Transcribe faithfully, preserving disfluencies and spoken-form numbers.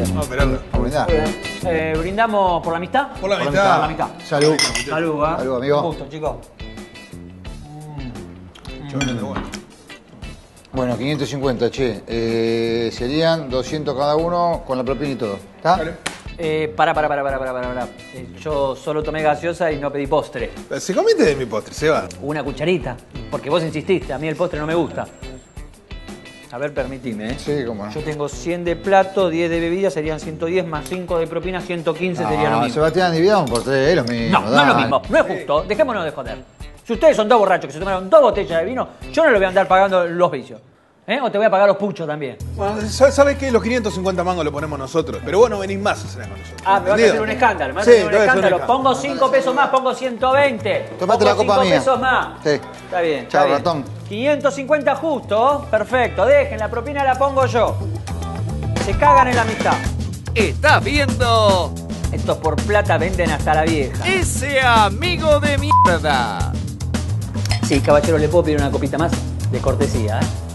gracias. Vamos a esperarlo. A brindar. Eh, ¿Brindamos por la amistad? Por la Por amistad. la mitad. Salud. Salud, ¿eh? Salud, amigo. Un gusto, chicos. Chabón, de bueno. Bueno, quinientos cincuenta, che. Eh, serían doscientos cada uno con la propina y todo. ¿Está? Dale. Eh, para, para, para, para, para, para, para. Eh, yo solo tomé gaseosa y no pedí postre. Se comiste de mi postre, Seba. Una cucharita, porque vos insististe, a mí el postre no me gusta. A ver, permitime, ¿eh? Sí, cómo no. Yo tengo cien de plato, diez de bebida, serían ciento diez, más cinco de propina, ciento quince sería lo No, mismo. Sebastián, dividamos por tres, es lo mismo. No, no es lo mismo, no es justo, dejémonos de joder. Si ustedes son dos borrachos que se tomaron dos botellas de vino, yo no le voy a andar pagando los vicios. ¿Eh? O te voy a pagar los puchos también. Bueno, ¿sabes sabe qué? Los quinientos cincuenta mangos los ponemos nosotros. Pero vos no venís más a cenar con nosotros. Ah, me vas a ¿entendido? hacer un escándalo, me vas Sí, a hacer un te voy a hacer un escándalo. escándalo. Pongo cinco pesos más, pongo ciento veinte. Tomate Pongo la copa cinco mía. pesos más. Sí. Está bien. Chao, está bien. ratón. quinientos cincuenta justo, perfecto. Dejen, la propina la pongo yo. Se cagan en la amistad. Estás viendo Estos por plata venden hasta la vieja. ese amigo de mierda. Sí, caballero, ¿le puedo pedir una copita más? De cortesía, ¿eh?